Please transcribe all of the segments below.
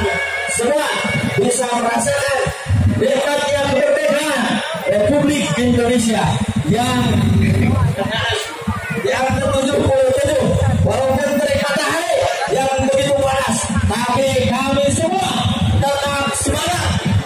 semua bisa merasakan dekatnya kemerdekaan Republik Indonesia yang ke-77, walaupun terik matahari yang begitu panas, tapi kami semua tetap semangat.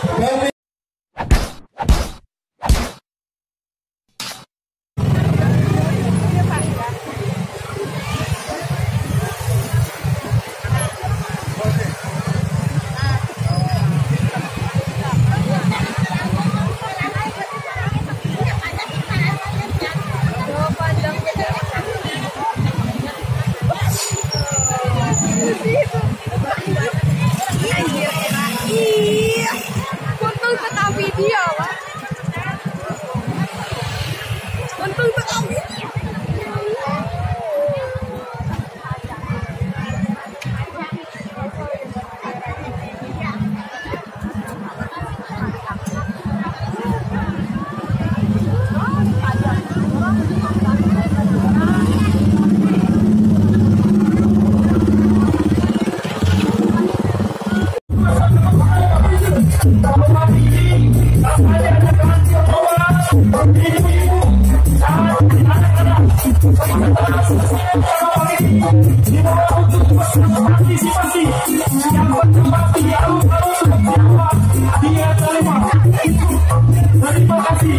Untung tetap video, Pak. Untung tetap video. Antisipasi yang berkembang di dia terima. Terima kasih.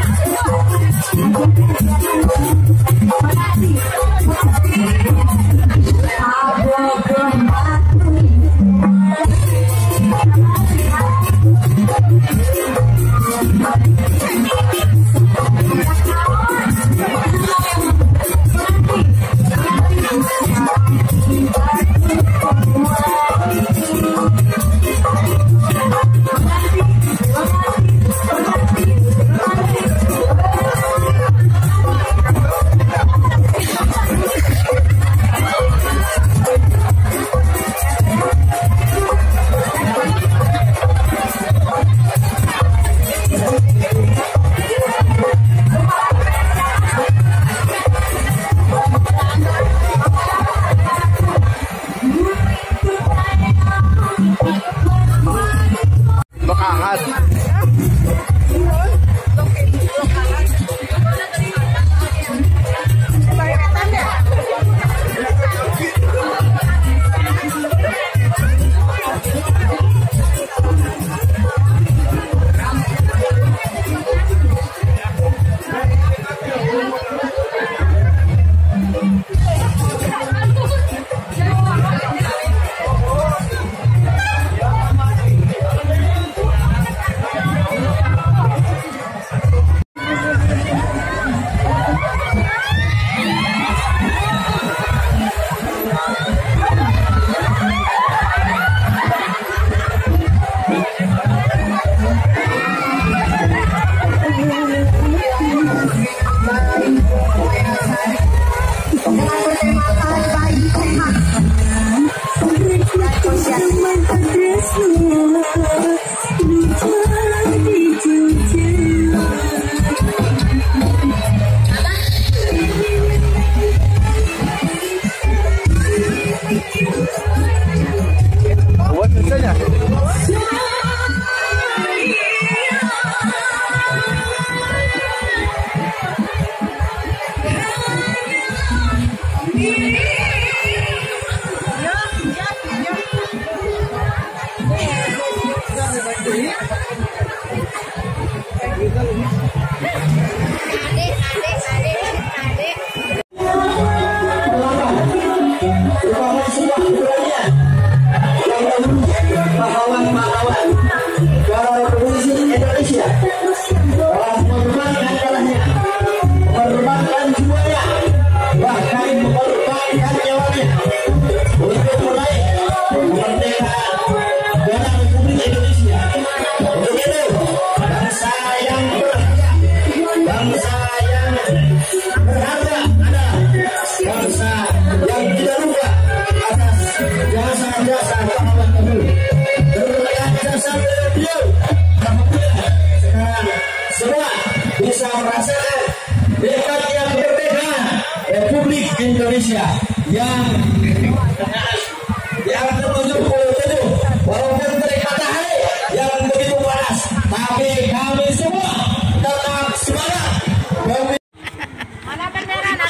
Semua bisa merasakan dekatnya kemerdekaan Republik Indonesia yang ke-77, walaupun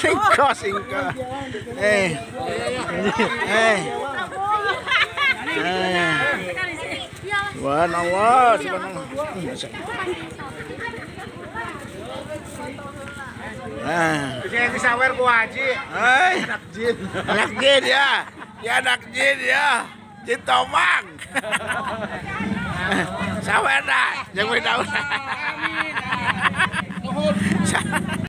Singko. Wah, nawas. Yang disawer ku Haji. Anak jin ya. Ya anak jin ya. Jin tomang. Sawer dah. Jangan tahu.